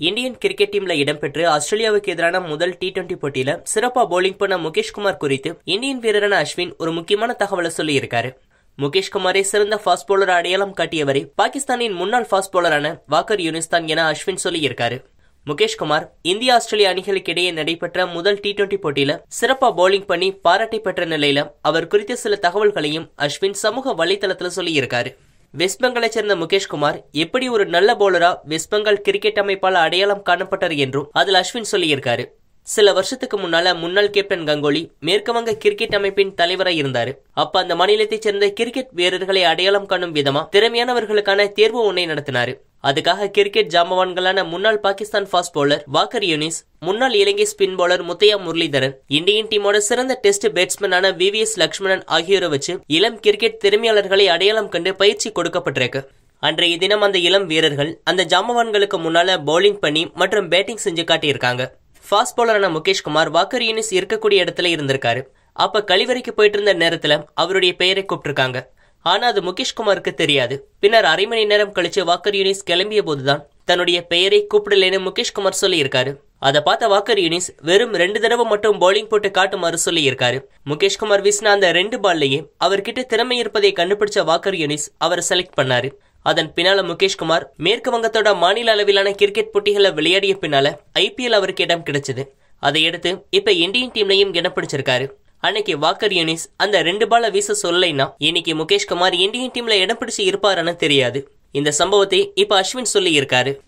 Indian cricket டீம்ல இடம்பெற்று ஆஸ்திரேலியாவுக்கு எதிரான முதல் T20 போட்டியில சிறப்பா பவுலிங் பண்ண முகேஷ் குமார் குறித்து இந்தியன் வீரரான அஸ்வின் ஒரு முக்கியமான தகவலை சொல்லியிருக்காரு. முகேஷ் குமாரை சிறந்த ஃபாஸ்ட் பவுலர் அடையாளம் காட்டியவரை பாகிஸ்தானின் முன்னாள் ஃபாஸ்ட் பவுலரான வாக்கர் யூனிஸ் தான் என அஸ்வின் சொல்லியிருக்காரு. முகேஷ் குமார் இந்திய ஆஸ்திரேலிய அணிகளுக்கு இடையே நடைபெற்ற முதல் T20 போட்டியில சிறப்பா பவுலிங் பண்ணி பாராட்டை பெற்ற நிலையில அவர் குறித்த சில தகவல்களையும் அஸ்வின் சமூக வலைதளத்துல சொல்லியிருக்காரு. வெஸ்ட் பெங்காலை சேர்ந்த முகேஷ் குமார் எப்படி ஒரு நல்ல பவுலரா வெஸ்ட் பெங்கால் கிரிக்கெட் அமைப்பால் அடையாளம் காணப்பட்டார் என்றும் அதில் அஸ்வின் சொல்லியிருக்காரு. சில வருஷத்துக்கு முன்னாள் கேப்டன் கங்குலி மேற்கு வங்க கிரிக்கெட் அமைப்பின் தலைவராக இருந்தாரு. அப்ப அந்த மாநிலத்தைச் சேர்ந்த கிரிக்கெட் வீரர்களை அடையாளம் காணும் விதமா திறமையானவர்களுக்கான தேர்வு ஒன்றை நடத்தினாரு. அதுக்காக கிரிக்கெட் ஜாம்பவான்களான முன்னாள் பாகிஸ்தான் ஃபாஸ்ட் பவுலர் வாக்கர் யூனிஸ், முன்னாள் இலங்கை spin bowler Muttiah Muralitharan, Indian டீமோட சிறந்த டெஸ்ட் பேட்ஸ்மேனான VVS லட்சுமணன் ஆகியோரை வச்சு இளம் கிரிக்கெட் திறமையாளர்களை அடையாளம் கண்டு பயிற்சி கொடுக்கப்பட்டிருக்கு. அன்றைய தினம் அந்த இளம் வீரர்கள் அந்த ஜாம்பவான்களுக்கு முன்னால பவுலிங் பண்ணி மற்றும் பேட்டிங் செஞ்சு காட்டியிருக்காங்க. ஃபாஸ்ட் பவுலரான முகேஷ் குமார் வாக்கர் யூனிஸ் இருக்கக்கூடிய இடத்துல இருந்திருக்காரு. அப்ப கழிவறைக்கு போயிட்டு இருந்த நேரத்துல அவருடைய பெயரை கூப்பிட்டிருக்காங்க. ஆனா அது முகேஷ் குமாருக்கு தெரியாது. பின்னர் அரை மணி நேரம் கழிச்சு வாக்கர் யூனிஸ் கிளம்பிய போதுதான் தன்னுடைய பெயரை கூப்பிடலன்னு முகேஷ் குமார் சொல்லியிருக்காரு. அதை பார்த்த வாக்கர் யூனிஸ் வெறும் 2 தடவை மட்டும் பவுலிங் போட்டு காட்டுமாறு சொல்லியிருக்காரு. முகேஷ் குமார் வீசின அந்த 2 பால்லையே அவர்கிட்ட திறமை இருப்பதை கண்டுபிடிச்ச வாக்கர் யூனிஸ் அவரை செலக்ட் பண்ணாரு. அதன் பின்னால முகேஷ் குமார் மேற்கு வங்கத்தோட மாநில அளவிலான கிரிக்கெட் போட்டிகளை விளையாடிய பின்னால IPL அவருக்கு இடம் கிடைச்சது. அதையடுத்து இப்ப இந்தியன் டீம்லையும் இடம் பிடிச்சிருக்காரு. அன்னைக்கு வாக்கர் யூனிஸ் அந்த 2 பால வீச சொல்லலைன்னா இன்னைக்கு முகேஷ் குமார் இந்தியன் டீம்ல இடம் பிடிச்சு இருப்பாருன்னு தெரியாது. இந்த சம்பவத்தை இப்ப அஸ்வின் சொல்லி இருக்காரு.